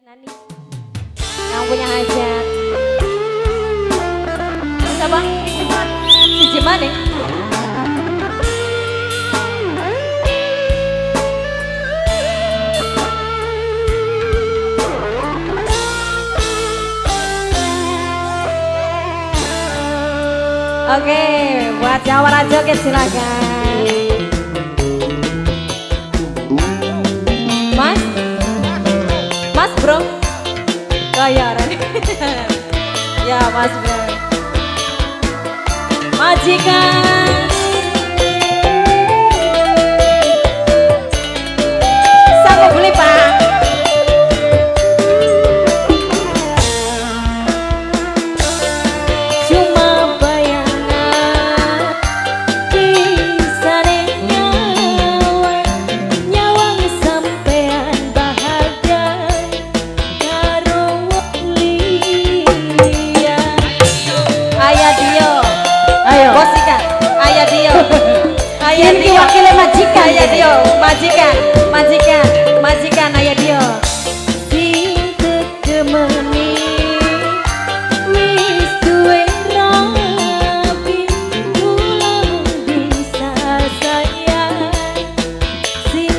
Nani yang punya hajat siapa? Si Jemane. Oke, buat jawara joget silakan. Mas bro, bayaran. Ya mas bro. Majikan. Sanggup beli pak. Ini wakilnya majikan. Ayah Dio, majikan ayah Dio. Sing tekemeni wis duwe rapi ulang bisa sayang sing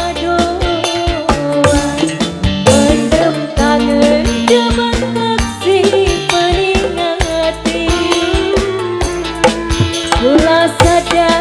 kadoan mendem tangan demen taksi peningati kula sadar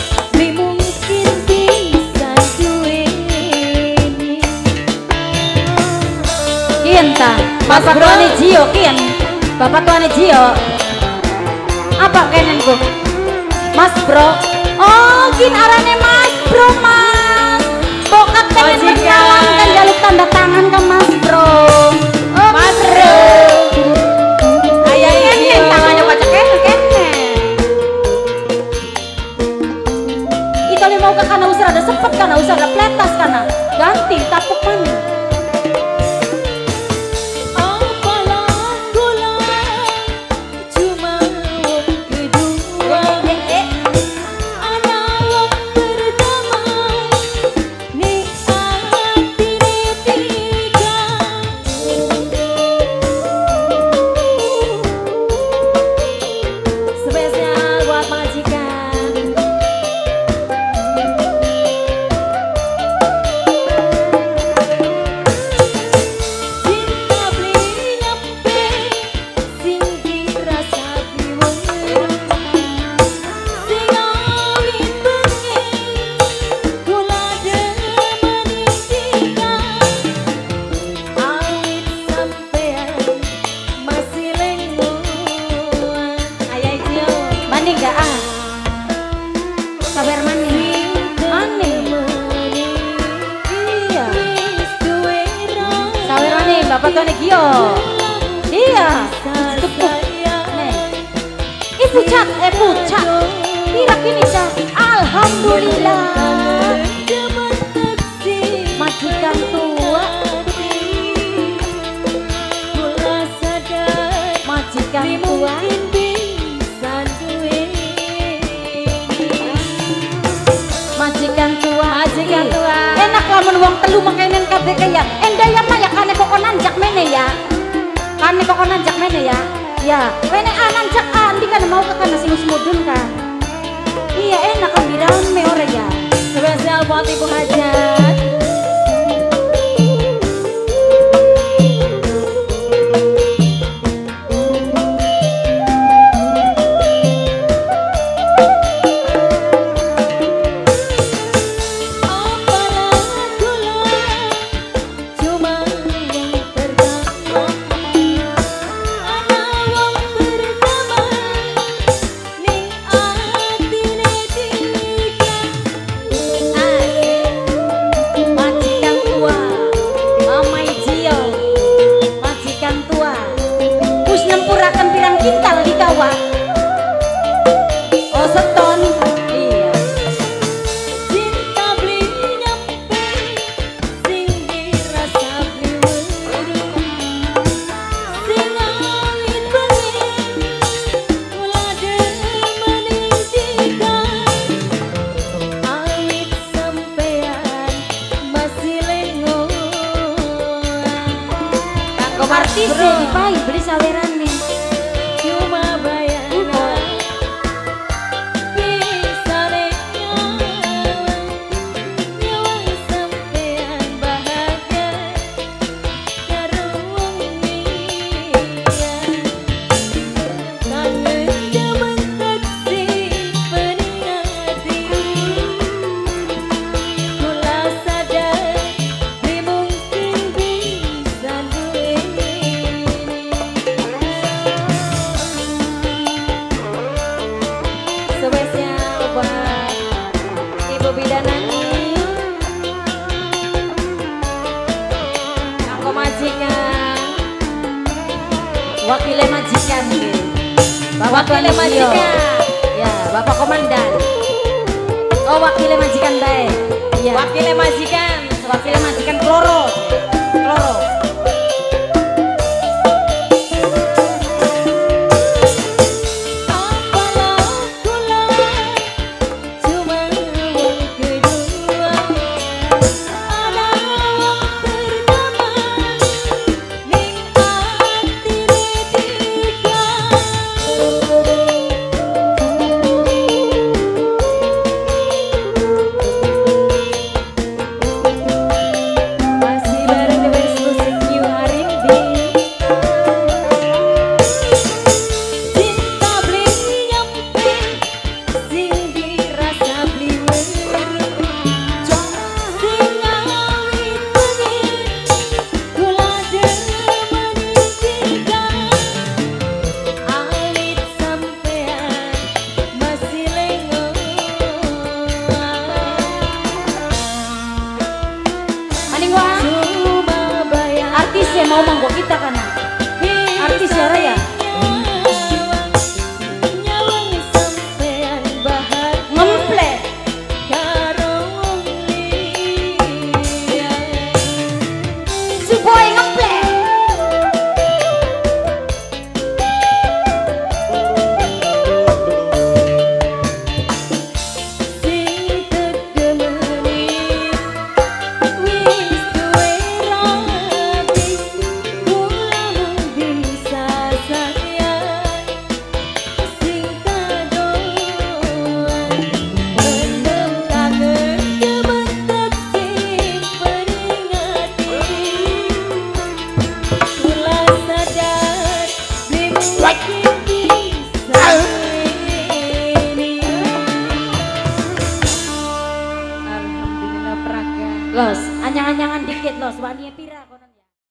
Bapak tuane Jio kian, Bapak tuane Jio. Apa kenenku? Mas bro. Oh, kin arane Mas bro mas. Bokat pengen berjalan kan jaluk tanda tangan ke Mas bro. Oh Mas bro. Ayah ini tangannya baca kene. Itu mau ke kana usah ada sepet kana usah ada pletas kana. Ganti tapuk mana? Bapak tuane Gio. Iya. Tepuk. Pucat. Pira kini cat. Alhamdulillah. Majikan tua. Majikan tua. Majikan tua. Enak lamun wong telu makanan kabeh kaya. Endaya mah ya kane kok nanjak mene ya. Kane kok nanjak mene ya. Ya, kene nanjak andi kan mau ke kana sing mudun kan. Iya enak kan rame ora ya. Spesial buat Ibu Hajat. artis dipai beli saweran nih. Cuma bayangan wakilnya majikan nih. Wakilnya majikan. Ya, Bapak Komandan. Oh, wakilnya majikan baik. Ya. Wakilnya majikan. Wakilnya majikan Kloro. Kloro. Mau manggo kita kan artis ya Raya ngemple supaya